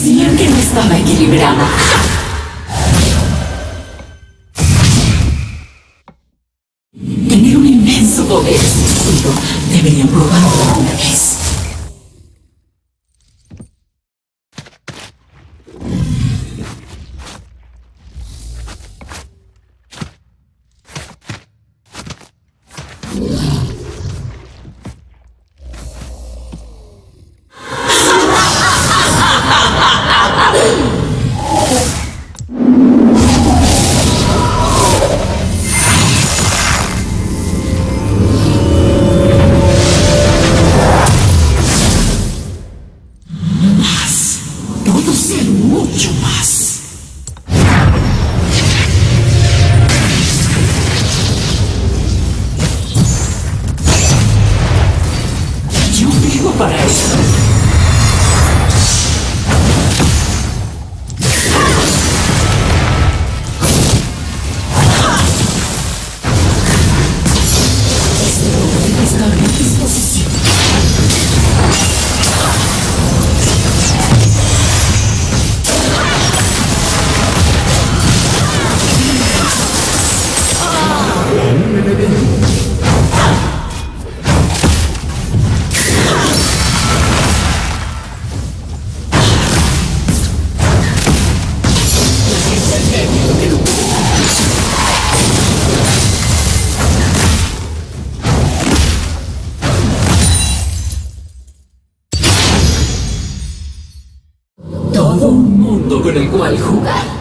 decían que no estaba equilibrada. Tener un inmenso poder circuito. Deberían probarlo alguna vez. Puedo ser mucho más. Yo vivo para esto. Este poder está a mi disposición. Todo un mundo con el cual jugar.